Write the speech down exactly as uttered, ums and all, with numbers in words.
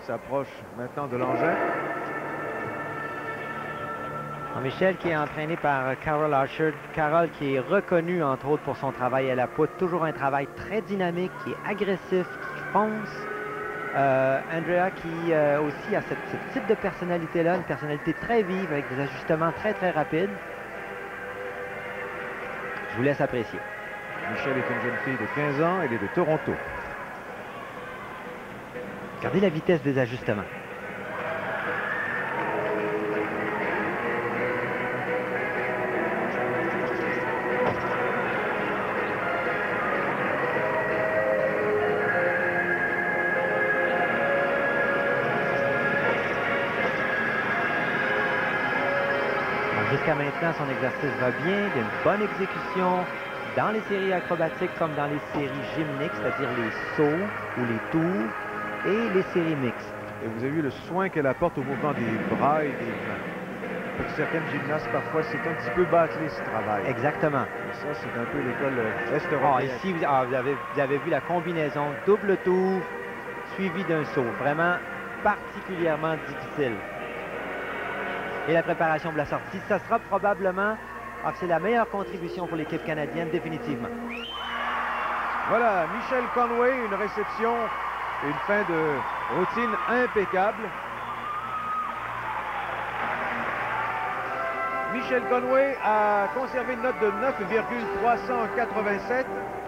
s'approche maintenant de l'engin. Michel qui est entraîné par Carol Archer. Carol qui est reconnue entre autres pour son travail à la poutre. Toujours un travail très dynamique, qui est agressif, qui fonce. Euh, Andrea qui euh, aussi a cette- ce type de personnalité-là, une personnalité très vive avec des ajustements très très rapides. Je vous laisse apprécier. Michel est une jeune fille de quinze ans, elle est de Toronto. Regardez la vitesse des ajustements. Jusqu'à maintenant, son exercice va bien, il y a une bonne exécution dans les séries acrobatiques comme dans les séries gymniques, c'est-à-dire les sauts ou les tours, et les séries mixtes. Et vous avez vu le soin qu'elle apporte au mouvement des bras et des mains. Pour certaines gymnastes, parfois, c'est un petit peu bâclé ce travail. Exactement. Et ça, c'est un peu l'école est Ah, européenne. ici, vous, ah, vous, avez, vous avez vu la combinaison double tour suivi d'un saut. Vraiment particulièrement difficile. Et la préparation de la sortie, ça sera probablement, ah, c'est la meilleure contribution pour l'équipe canadienne, définitivement. Voilà, Michel Conway, une réception, une fin de routine impeccable. Michel Conway a conservé une note de neuf virgule trois cent quatre-vingt-sept.